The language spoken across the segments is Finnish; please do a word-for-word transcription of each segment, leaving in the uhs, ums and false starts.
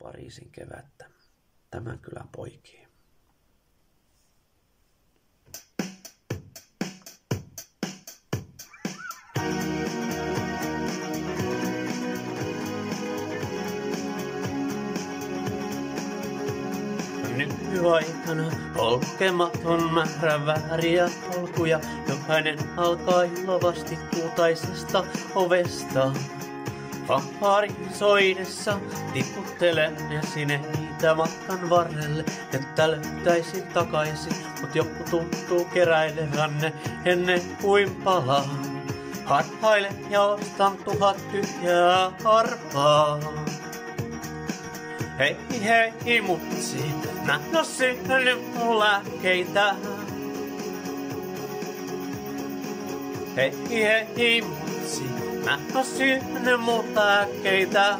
Pariisin kevättä. Tämän kylän poikiin. Nykyaikana polkematon määrä vääriä polkuja, jokainen alkaa ilovasti kultaisesta ovesta. Fanfaarin soidessa tiputtelen esineitä matkan varrelle, että löytäisin takaisin, mut joku tuntuu keräilevän ne ennen kuin palaa. Harhailen ja ostan tuhat tyhjää harpaa. Hei hei mutsi, mä en oo syönyt mun lääkkeitä. Hei hei mutsi, mä en oo syönyt mun lääkkeitä.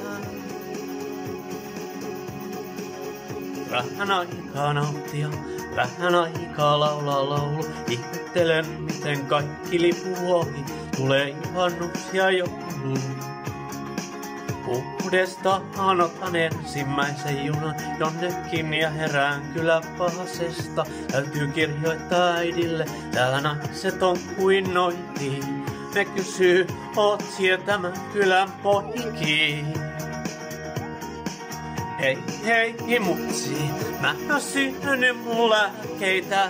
Vähän aikaa nauttia, vähän aikaa laulaa laulu. Ihmettelen miten kaikki lipuu ohi, tulee juhannus ja joulu. Uudestaan otan ensimmäisen junan jonnekin ja herään kyllä pahasesta. Täytyy kirjoittaa äidille, täällä naiset on kuin noitiin. Ne kysyy, oot sie tämän kylän poikiin. Hei hei mutsi, mä en oo syönyt mun lääkkeitä.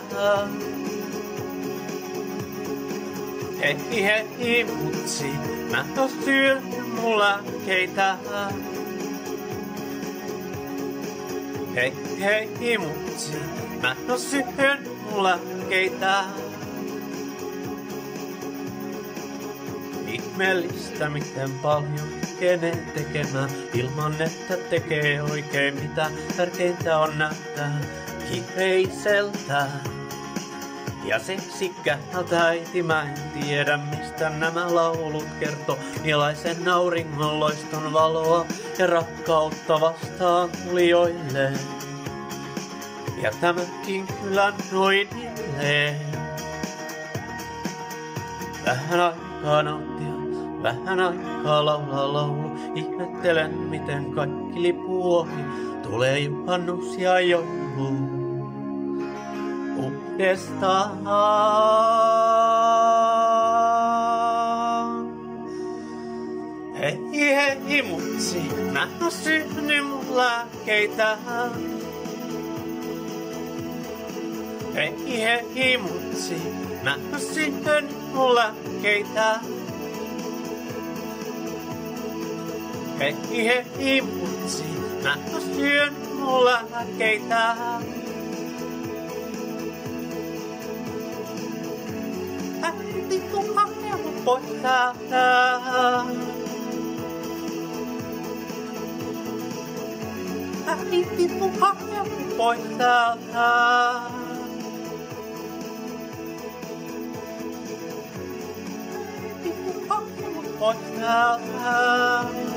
Hei hei mutsi, mä en oo syönyt mun lääkkeitä. Hei hei mutsi, mä en oo syönyt mun lääkkeitä. Ihmeellistä miten paljon kykenee tekemään ilman että tekee oikein mitä. Tärkeintä on näyttää kiireiseltä ja seksikkäältä äiti. Mä en tiedä mistä nämä laulut kertoo. Millaisen auringon loiston valoa ja rakkautta vastaan tulijoille. Ja tämänkin kylän noinille. Vähän aikaa nauttia, vähän aikaa laulaa laulu. Ihmettelen miten kaikki lipuu ohi, tulee juhannus ja joulu. Uudestaan. Hei hei mutsi, mä en oo syönyt mun lääkkeitä. Hei hei mutsi, mä en oo syönyt mun lääkkeitä. Hei hei mutsi, mä en oo syönyt mun lääkkeitä. Äiti tuu hakea mut pois täältä. Äiti tuu hakea mut pois täältä. Äiti tuu hakea mut pois täältä.